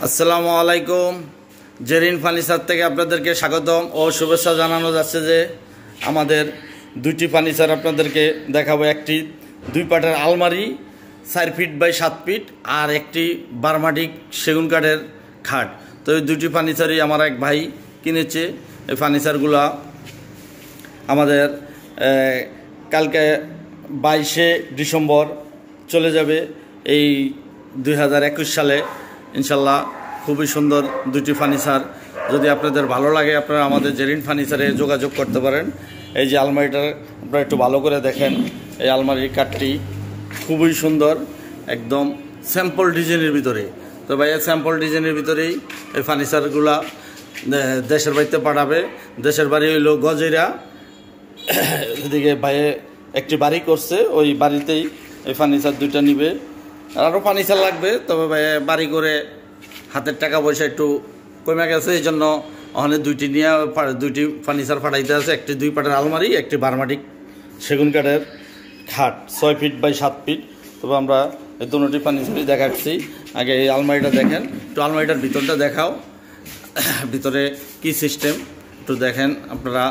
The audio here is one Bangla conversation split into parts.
আসসালামু আলাইকুম। জেরিন ফার্নিচার থেকে আপনাদেরকে স্বাগতম ও শুভেচ্ছা জানানো যাচ্ছে যে আমাদের দুইটি ফার্নিচার আপনাদেরকে দেখাবো। একটি 2 পাটের আলমারি 4 ফিট বাই 7 ফিট আর একটি বার্মাটিক সেগুন কাঠের খাট। তো এই দুটি ফার্নিচারই আমার এক ভাই কিনেছে। এই ফার্নিচারগুলো আমাদের কালকে 22শে ডিসেম্বর চলে যাবে এই 2021 সালে ইনশাল্লাহ। খুবই সুন্দর দুটি ফার্নিচার। যদি আপনাদের ভালো লাগে আপনারা আমাদের জেরিন ফার্নিচারে যোগাযোগ করতে পারেন। এই যে আলমারিটা আপনারা একটু ভালো করে দেখেন। এই আলমারির কাঠটি খুবই সুন্দর, একদম স্যাম্পল ডিজাইনের ভিতরে। তো ভাইয়া স্যাম্পল ডিজাইনের ভিতরেই এই ফার্নিচারগুলা দেশের বাড়িতে পাঠাবে। দেশের বাড়ি হইল গজেরা। এদিকে ভাইয়ে একটি বাড়ি করছে, ওই বাড়িতেই এই ফার্নিচার দুইটা নিবে। আরও ফার্নিচার লাগবে, তবে ভাইয়া বাড়ি করে হাতের টাকা পয়সা একটু কমে গেছে, এই জন্য ওখানে দুইটি ফার্নিচার পাঠাইতে আছে। একটি 2 পাটের আলমারি, একটি বার্মাটিক সেগুন কাঠের খাট 6 ফিট বাই 7 ফিট। তবে আমরা এই দুটি ফার্নিচারই দেখাচ্ছি। আগে এই আলমারিটা দেখেন, একটু আলমারিটার ভিতরটা দেখাও, ভিতরে কি সিস্টেম একটু দেখেন আপনারা।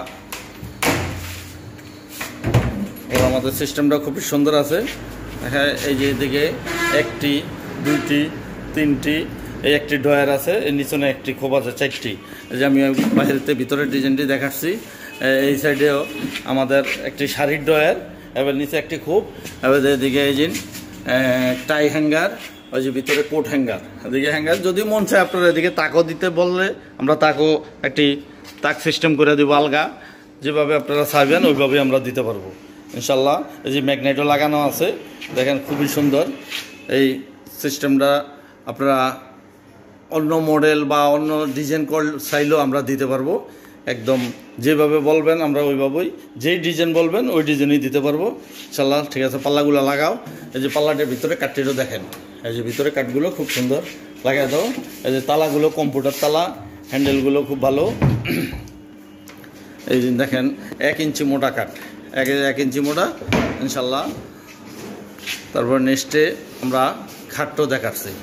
আমাদের সিস্টেমটা খুবই সুন্দর আছে। হ্যাঁ, এই যে এদিকে 1টি 2টি 3টি, এই একটি ডয়ার আছে, এর নিচনে একটি খোপ আছে 4টি। এই যে আমি বাইরেতে ভিতরের ডিজাইনটি দেখাচ্ছি। এই সাইডেও আমাদের একটি শাড়ির ডয়ার, এবার নিচে একটি খোপ, এবার এদিকে এই যে টাই হ্যাঙ্গার, ওই যে ভিতরে কোট হ্যাঙ্গার, এদিকে হ্যাঙ্গার। যদি মন চায় আপনারা এদিকে তাকও দিতে বললে আমরা তাকও একটি তাক সিস্টেম করে দেবো আলগা। যেভাবে আপনারা চাইবেন ওইভাবেই আমরা দিতে পারবো ইনশাল্লাহ। এই যে ম্যাগনেটও লাগানো আছে, দেখেন খুবই সুন্দর। এই সিস্টেমটা আপনারা অন্য মডেল বা অন্য ডিজাইন চাইলেও আমরা দিতে পারবো। একদম যেভাবে বলবেন আমরা ওইভাবেই, যেই ডিজাইন বলবেন ওই ডিজাইনই দিতে পারবো ইনশাল্লাহ। ঠিক আছে, পাল্লাগুলো লাগাও। এই যে পাল্লাটার ভিতরে কাঠটিরও দেখেন, এই যে ভিতরে কাঠগুলো খুব সুন্দর লাগাই দাও। এই যে তালাগুলো কম্পিউটার তালা, হ্যান্ডেলগুলো খুব ভালো। এই যে দেখেন 1 ইঞ্চি মোটা কাঠ, 1 ইঞ্চি মোটা ইনশাল্লাহ। তারপর নেক্সটে আমরা খাটটাও দেখাচ্ছি।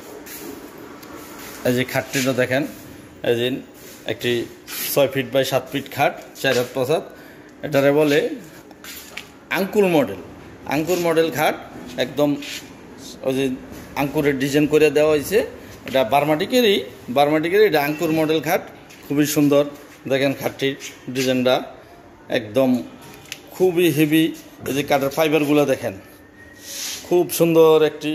এই যে খাটটিটা দেখেন, এই যে একটি 6 ফিট বাই 7 ফিট খাট, 4 হাত 5 হাত। এটারে বলে আঙ্কুর মডেল খাট। একদম ওই যে আঙ্কুরের ডিজাইন করে দেওয়া হয়েছে। এটা বার্মাটিকেরই এটা আঙ্কুর মডেল খাট, খুবই সুন্দর। দেখেন খাটটির ডিজাইনটা একদম খুবই হেভি। এই যে কাঠের ফাইবারগুলো দেখেন, খুব সুন্দর একটি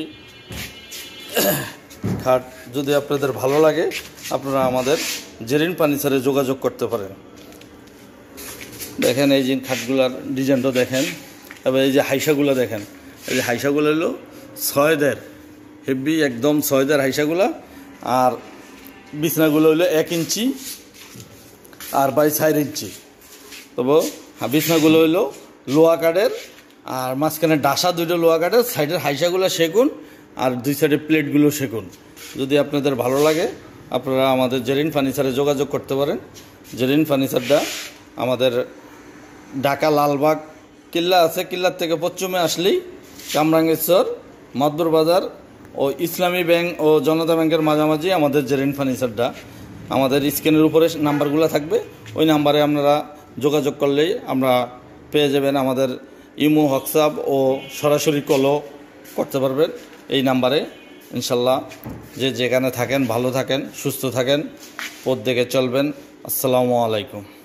খাট। যদি আপনাদের ভালো লাগে আপনারা আমাদের জেরিন ফার্নিচারে যোগাযোগ করতে পারেন। দেখেন এই যে খাটগুলার ডিজাইনটা দেখেন। এবার এই যে হাইসাগুলো দেখেন, এই যে হাইসাগুলো হলো 6 হেভি, একদম 6 হাইসাগুলা। আর বিছনাগুলো হলো 1 ইঞ্চি আর বাই 4 ইঞ্চি। তবে বিছনাগুলো হইলো লোহা কাঠের, আর মাঝখানে ডাসা 2টা লোহা কাঠের, সাইডের হাইসাগুলো সেগুন, আর 2 সাইডের প্লেটগুলো সেগুন। যদি আপনাদের ভালো লাগে আপনারা আমাদের জেরিন ফার্নিচারে যোগাযোগ করতে পারেন। জেরিন ফার্নিচারটা আমাদের ঢাকা লালবাগ কিল্লা আছে, কিল্লার থেকে পশ্চিমে আসলেই কামরাঙ্গেশ্বর মাদবর বাজার ও ইসলামী ব্যাংক ও জনতা ব্যাংকের মাঝামাঝি আমাদের জেরিন ফার্নিচারটা। আমাদের স্ক্রিনের উপরে নাম্বারগুলো থাকবে, ওই নাম্বারে আপনারা যোগাযোগ করলেই আমরা পেয়ে যাবেন। আমাদের ইমো, হোয়াটসঅ্যাপ ও সরাসরি কলও করতে পারবেন এই নাম্বারে ইনশাল্লাহ। যে যেখানে থাকেন ভালো থাকেন, সুস্থ থাকেন, পথ দেখে চলবেন। আসসালামু আলাইকুম।